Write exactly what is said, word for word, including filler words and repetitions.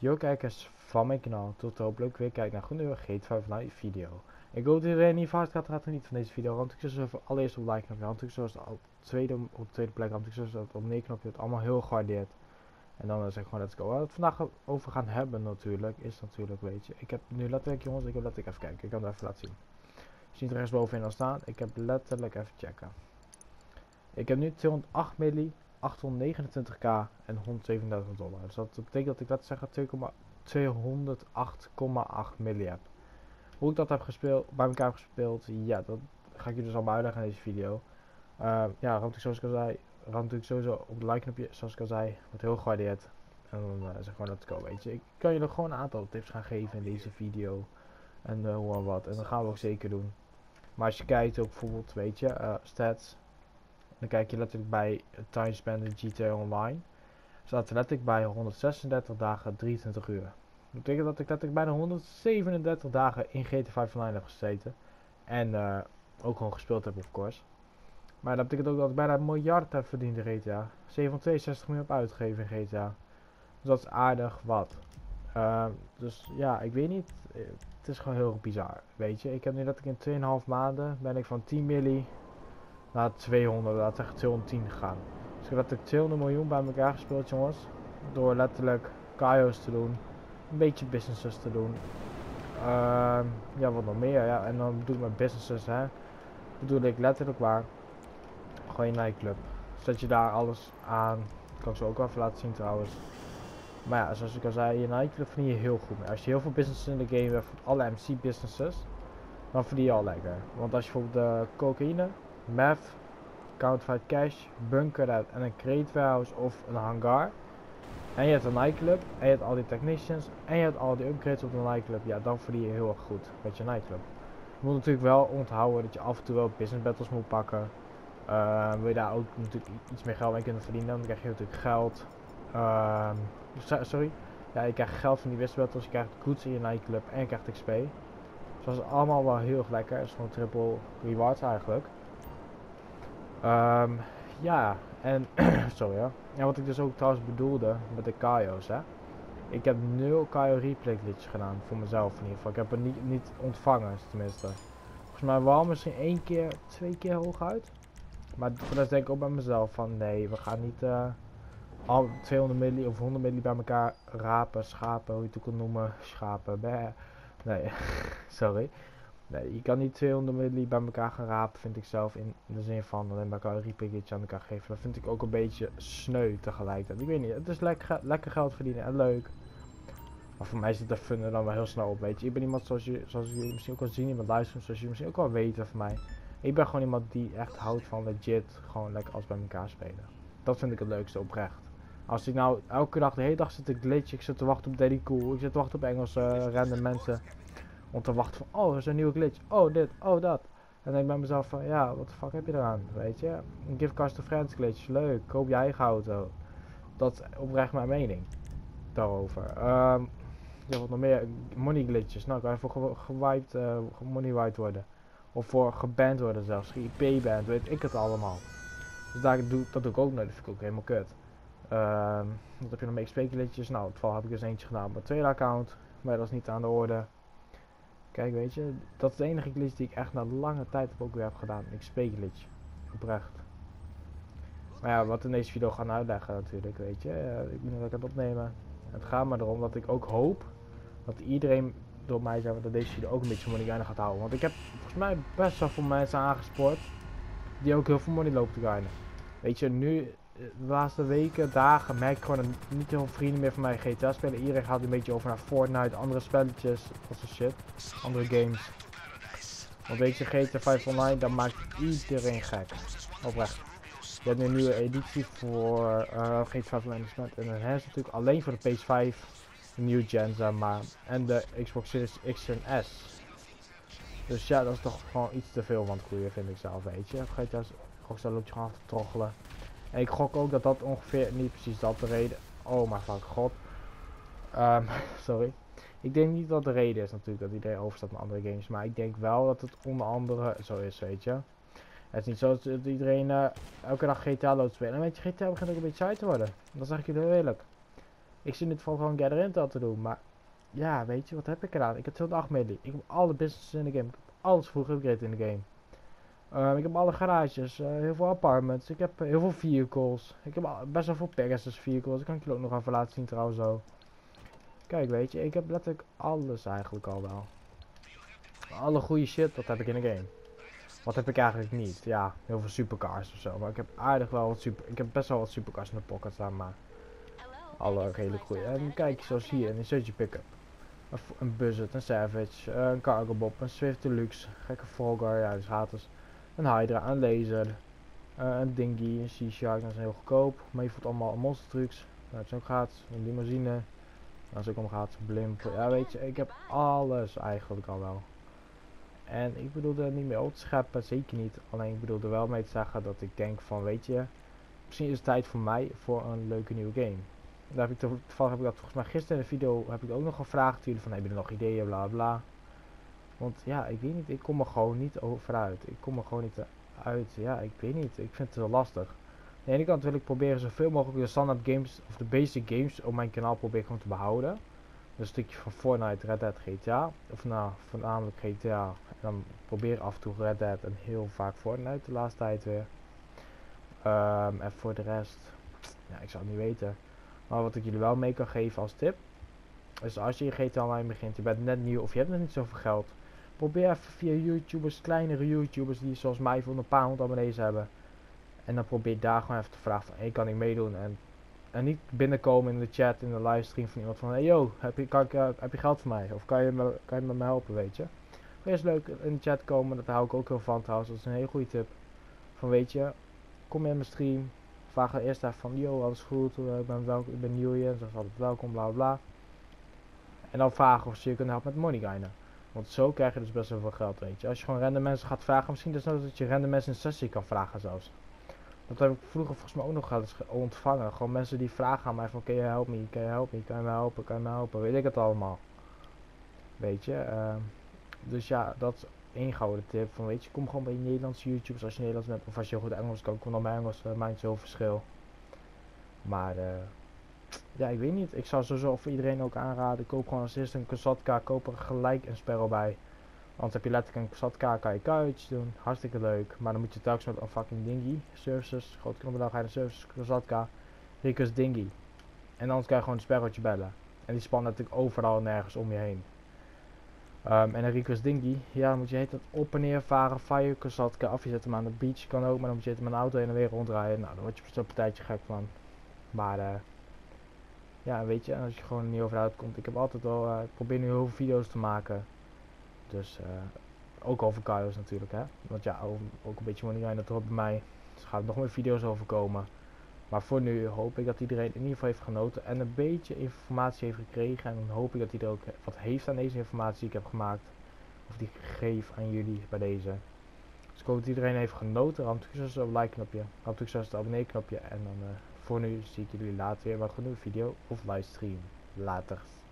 Yo kijkers van mijn kanaal, tot hopelijk weer kijken naar een nieuwe G T A vijf Online video. Ik hoop dat iedereen niet vast gaat raten niet van deze video, want ik zit zo allereerst op like knopje, want ik zoals op tweede, op de tweede plek, want ik zoals op neer knopje, het allemaal heel gewaardeerd. En dan uh, zeg ik gewoon let's go. Waar we het vandaag over gaan hebben natuurlijk, is natuurlijk, weet je, ik heb nu letterlijk jongens, ik heb letterlijk even kijken, ik kan het even laten zien. Je ziet er rechtsbovenin al staan, ik heb letterlijk even checken. Ik heb nu tweehonderdacht milli, achthonderdnegenentwintig k en honderdzevenendertig dollar. Dus dat betekent dat ik laat zeggen tweehonderdacht komma acht milli heb. Hoe ik dat heb gespeeld, bij elkaar heb gespeeld, ja, dat ga ik je dus allemaal uitleggen in deze video. Uh, ja, ramt ik zoals ik al zei, ramt natuurlijk sowieso op de like knopje, zoals ik al zei, wordt heel gewaardeerd. En dan uh, zeg gewoon let's go, weet je. Ik kan jullie gewoon een aantal tips gaan geven in deze video. En uh, hoe en wat, en dat gaan we ook zeker doen. Maar als je kijkt ook bijvoorbeeld, weet je, uh, stats. Dan kijk je letterlijk bij time spent in G T A Online. Staat er letterlijk bij honderdzesendertig dagen drieëntwintig uur. Dat betekent dat ik letterlijk bijna honderdzevenendertig dagen in G T A vijf Online heb gezeten. En uh, ook gewoon gespeeld heb of course. Maar dat betekent ook dat ik bijna een miljard heb verdiend in G T A. zevenhonderdtweeënzestig miljoen heb uitgegeven in G T A. Dus dat is aardig wat. Uh, dus ja, ik weet niet. Het is gewoon heel bizar. Weet je, ik heb nu letterlijk in twee komma vijf maanden ben ik van tien milli naar tweehonderd, laat zeggen tweehonderdtien gegaan. Dus ik heb letterlijk tweehonderd miljoen bij elkaar gespeeld, jongens. Door letterlijk K O's te doen. Een beetje businesses te doen. Uh, ja, wat nog meer. Ja. En dan bedoel ik met businesses, hè. Bedoel ik letterlijk waar. Gewoon je nightclub. Zet je daar alles aan. Dat kan ik zo ook wel even laten zien trouwens. Maar ja, zoals ik al zei, je nightclub verdien je heel goed mee. Als je heel veel businesses in de game hebt, alle M C businesses, dan verdien je al lekker. Want als je bijvoorbeeld de cocaïne, meth, counterfeit cash, bunker en een crate warehouse of een hangar. En je hebt een nightclub, en je hebt al die technicians, en je hebt al die upgrades op de nightclub. Ja, dan verdien je heel erg goed met je nightclub. Je moet natuurlijk wel onthouden dat je af en toe wel business battles moet pakken. Uh, wil je daar ook natuurlijk iets meer geld mee kunnen verdienen, dan krijg je natuurlijk geld. Uh, sorry. Ja, je krijgt geld van die business battles, je krijgt goods in je nightclub en je krijgt X P. Dus dat is allemaal wel heel erg lekker. Het is gewoon triple rewards eigenlijk. Um, ja, en sorry ja. En wat ik dus ook trouwens bedoelde met de K O's, hè. Ik heb nul K O replay glitches gedaan, voor mezelf in ieder geval. Ik heb het niet, niet ontvangen, tenminste. Volgens mij wel misschien één keer, twee keer hooguit. Maar voor dat denk ik ook bij mezelf van nee, we gaan niet uh, al tweehonderd milli of honderd milli bij elkaar rapen, schapen, hoe je het ook kan noemen, schapen, bleh. Nee, sorry. Nee, je kan niet tweehonderd milli bij elkaar gaan rapen, vind ik zelf, in de zin van alleen maar een replay aan elkaar geven. Dat vind ik ook een beetje sneu tegelijkertijd. Ik weet niet, het is lekker, lekker geld verdienen en leuk. Maar voor mij zit de fun er dan wel heel snel op, weet je. Ik ben iemand zoals je, zoals jullie misschien ook al zien, iemand luisteren, zoals jullie misschien ook wel weten van mij. Ik ben gewoon iemand die echt houdt van legit, gewoon lekker alles bij elkaar spelen. Dat vind ik het leukste, oprecht. Als ik nou elke dag, de hele dag zit te glitchen, ik zit te wachten op Daddy Cool, ik zit te wachten op Engelse uh, random mensen. Om te wachten van, oh, er is een nieuwe glitch, oh dit, oh dat. En dan denk ik bij mezelf van, ja, wat de fuck heb je eraan, weet je. Een gift cards to friends glitch, leuk, koop je eigen auto. Dat is oprecht mijn mening daarover. Um, ja, wat nog meer, money glitches, nou, kan je voor ge gewiped, uh, money wiped worden. Of voor geband worden zelfs, I P-band, weet ik het allemaal. Dus daar doe, dat doe ik ook nooit, dat vind ik ook helemaal kut. Um, wat heb je nog meer, X P glitches, nou, in het geval heb ik dus eentje gedaan op mijn tweede account. Maar dat is niet aan de orde. Kijk, weet je, dat is de enige glitch die ik echt na lange tijd heb ook weer heb gedaan. X P glitch. Oprecht. Maar ja, wat in deze video gaan uitleggen natuurlijk, weet je. Uh, ik moet nog lekker opnemen. Het gaat maar erom dat ik ook hoop dat iedereen door mij zegt dat deze video ook een beetje money grinden gaat houden. Want ik heb volgens mij best wel veel mensen aangespoord die ook heel veel money lopen te grinden. Weet je, nu, de laatste weken, dagen, merk ik gewoon dat niet heel veel vrienden meer van mij G T A spelen. Iedereen gaat een beetje over naar Fortnite, andere spelletjes, dat soort shit, andere games. Want weet je, G T A vijf Online, dat maakt iedereen gek. Oprecht. Je hebt nu een nieuwe editie voor uh, G T A vijf Online en dat is natuurlijk alleen voor de P S vijf, de nieuwe gen zeg maar, en de Xbox Series X en S. Dus ja, dat is toch gewoon iets te veel van het goede, vind ik zelf, weet je. G T A Rockstar loopt je gewoon af te troggelen. En ik gok ook dat dat ongeveer, niet precies dat de reden, oh mijn fuck god. Um, sorry. Ik denk niet dat de reden is natuurlijk dat iedereen overstaat naar andere games, maar ik denk wel dat het onder andere zo is, weet je. Het is niet zo dat iedereen uh, elke dag G T A loopt spelen. En weet je, G T A begint ook een beetje saai te worden. Dat zeg ik jullie heel eerlijk. Ik zit nu van gewoon Gather Intel te doen, maar ja, weet je, wat heb ik gedaan? Ik heb tweehonderdacht milli. Ik heb alle businesses in de game. Ik heb alles vroeg upgrade in de game. Ehm, ik heb alle garages, eh, heel veel apartments, ik heb eh, heel veel vehicles. Ik heb al- best wel veel Pegasus vehicles, dat kan ik je ook nog even laten zien trouwens zo. Kijk, weet je, ik heb letterlijk alles eigenlijk al wel. Alle goede shit, dat heb ik in de game. Wat heb ik eigenlijk niet? Ja, heel veel supercars of zo. Maar ik heb aardig wel wat super... Ik heb best wel wat supercars in de pocket staan, maar... Alle redelijk goede. En kijk, zoals hier, een Surge pick-up. Een, f- een Buzzard, een Savage, eh, een Cargo Bob, een Swift Deluxe, gekke Volgar, ja, dat is gratis. Een Hydra, een Laser, eh, een Dingy, een Sea-Shark, dat is heel goedkoop. Maar je voelt allemaal monster trucks, dat is ook gratis. Een limousine, dat is ook allemaal gratis. Een blimp, ja weet je, ik heb alles eigenlijk al wel. En ik bedoel er niet mee op te scheppen, zeker niet. Alleen ik bedoel er wel mee te zeggen dat ik denk van, weet je, misschien is het tijd voor mij voor een leuke nieuwe game. Daar heb ik to- toevallig heb ik dat volgens mij gisteren in de video heb ik ook nog gevraagd jullie van, heb je er nog ideeën, bla bla. Want ja, ik weet niet, ik kom er gewoon niet over uit. Ik kom er gewoon niet uit, ja, ik weet niet, ik vind het wel lastig. Aan de ene kant wil ik proberen zoveel mogelijk de standaard games, of de basic games op mijn kanaal proberen gewoon te behouden. Een stukje van Fortnite, Red Dead, G T A. Of nou, voornamelijk G T A. En dan probeer af en toe Red Dead en heel vaak Fortnite de laatste tijd weer. Ehm, en voor de rest, ja, ik zou het niet weten. Maar wat ik jullie wel mee kan geven als tip, is als je in G T A Online begint, je bent net nieuw of je hebt nog niet zoveel geld. Probeer even via YouTubers, kleinere YouTubers die zoals mij voor een paar honderd abonnees hebben. En dan probeer daar gewoon even te vragen van, hey, kan ik meedoen? En En niet binnenkomen in de chat, in de livestream van iemand van, hey yo, heb je, kan ik, uh, heb je geld voor mij? Of kan je, me, kan je met me helpen, weet je? Eerst leuk in de chat komen, dat hou ik ook heel van trouwens, dat is een hele goede tip. Van weet je, kom je in mijn stream, vraag eerst even van, yo, alles goed, uh, ik, ben welk, ik ben nieuw hier, zeg altijd welkom, bla bla. En dan vragen of ze je kunnen helpen met money grinden. Want zo krijg je dus best wel veel geld, weet je. Als je gewoon random mensen gaat vragen, misschien desnoods dat je random mensen in sessie kan vragen zelfs. Dat heb ik vroeger volgens mij ook nog wel eens ontvangen. Gewoon mensen die vragen aan mij van, kan je helpen me, kan je helpen me, kan je me helpen, kan je me helpen, weet ik het allemaal. Weet je, uh, dus ja, dat is één gouden tip. Van weet je, kom gewoon bij Nederlandse YouTubers als je Nederlands bent. Of als je goed Engels kan, kom dan bij Engels, uh, maakt zoveel verschil. Maar uh, ja, ik weet niet. Ik zou sowieso voor iedereen ook aanraden, koop gewoon als eerste een Kazatka, koop er gelijk een Sparrow bij. Want heb je letterlijk een Kazatka, kan je kuitjes doen, hartstikke leuk. Maar dan moet je telkens met een fucking dingy, services, groot knoppendag, ga je de services, Kazatka, Rico's dingy. En anders kan je gewoon een sparrowtje bellen. En die spannen natuurlijk overal nergens om je heen. Um, en een Rico's dingy, ja, dan moet je heet het op en neer varen, fire Kazatka, of je zet hem aan de beach, kan ook, maar dan moet je het met een auto heen en weer rondrijden. Nou, dan word je er een partijtje gek van. Maar uh, ja, weet je, als je gewoon er niet over uitkomt. Ik heb altijd wel, uh, ik probeer nu heel veel video's te maken. Dus uh, ook over Kaios natuurlijk, hè. Want ja, ook, ook een beetje money grind, dat hoort bij mij. Dus er gaan nog meer video's over komen. Maar voor nu hoop ik dat iedereen in ieder geval heeft genoten en een beetje informatie heeft gekregen. En dan hoop ik dat iedereen ook wat heeft aan deze informatie die ik heb gemaakt. Of die ik geef aan jullie bij deze. Dus ik hoop dat iedereen heeft genoten. Ram succes op het like knopje. Ram succes op het abonnee knopje. En dan uh, voor nu zie ik jullie later weer met een nieuwe video of livestream. Later.